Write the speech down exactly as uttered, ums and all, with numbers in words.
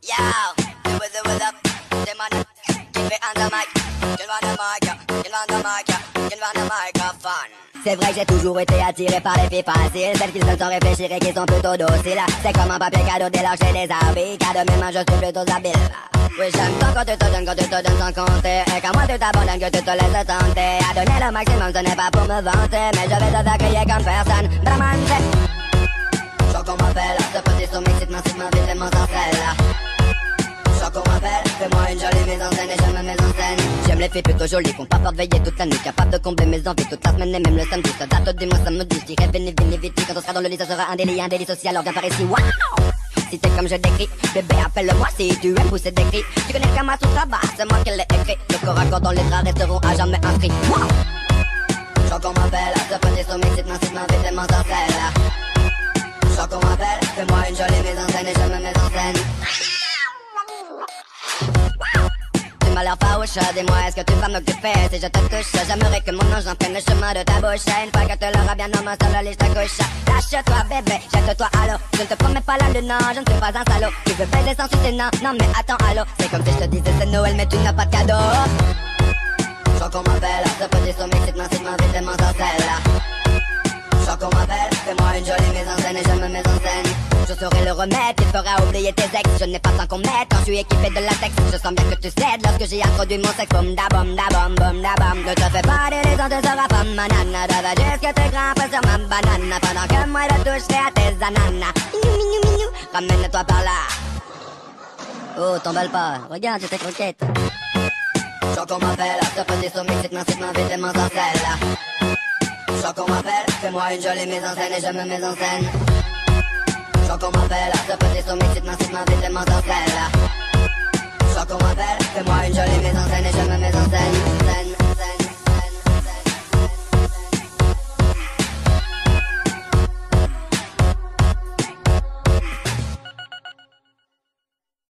Yo, do it, do it up. Dem on it. Keep it on the mic. Get on the mic, get on the mic, get on the microphone. C'est vrai que j'ai toujours été attiré par les filles faciles, celles qui se donnent sans réfléchir et qui sont plutôt dociles. C'est comme un papier cadeau dès lors que j'ai des habits, car de mes mains je suis plutôt habile. Oui, j'aime tant quand tu te donnes, quand tu te donnes sans compter, et quand moi tu t'abandonnes, que tu te laisses tenter. À donner le maximum, ce n'est pas pour me vanter, mais je vais te faire crier comme personne. Bramante. Genre qu'on m'appelle, ce petit son m'excite, m'incite, m'invite et m'ensorcelle. Genre qu'on m'appelle, fais-moi une jolie mise en scène et je me mets en scène. J'aime les filles plutôt jolies, qu'on pas peur de veiller toute la nuit, capable de combler mes envies toute la semaine et même le samedi. Ça date, dis-moi, ça me dit, je dirais vini, vini, vite. Quand on sera dans le lit, ça sera un délit, un délit social, alors viens par ici, waouh! Si t'es comme je décris, bébé appelle-moi si tu aimes pousser des cris. Tu connais Kama Sutra, bah c'est moi qui l'ai écrit. Le corps à corps dans les draps resteront à jamais inscrits. Wow! Genre qu'on m'appelle, ce petit son m'excite, m'incite, m'invite et m'ensorcelle. Genre qu'on m'appelle, fais-moi une jolie mise en scène et je me mets en scène. Tu m'as l'air farouche, dis-moi est-ce que tu vas m'occuper? Si je te touche, j'aimerais que mon ange emprunte le chemin de ta bouche. Une fois que tu l'auras bien dans ma seule liste à gauche. Lâche-toi bébé, jette-toi à l'eau. Je ne te promets pas la lune, non, je ne suis pas un salaud. Tu veux baiser sans sucer, non, non mais attends, allô. C'est comme si je te disais c'est Noël mais tu n'as pas de cadeau. Genre qu'on m'appelle, ce petit son m'excite, m'incite, m'invite et m'ensorcelle. Genre qu'on m'appelle, fais-moi une jolie mise en scène et je me mets en scène. Je saurai le remède qui fera oublier tes ex. Je n'ai pas tant qu'on m'aide quand je suis équipé de latex. Je sens bien que tu cèdes lorsque j'ai introduit mon sexe. Boum da boum da boum boum da boum. Ne te fais pas d'illusions, tu seras pas ma nana. Je veux juste que tu grimpes sur ma banane pendant que moi je toucherai à tes ananas. Minou minou minou, ramène-toi par là. Oh, t'emballe pas, regarde j'ai tes croquettes. Genre qu'on m'appelle, ce petit son m'excite, m'incite, m'invite et m'ensorcelle. Genre qu'on m'appelle, fais-moi une jolie mise en scène et je me mets en scène. Genre qu'on m'appelle, ce petit son m'excite, m'incite, m'invite et m'ensorcelle.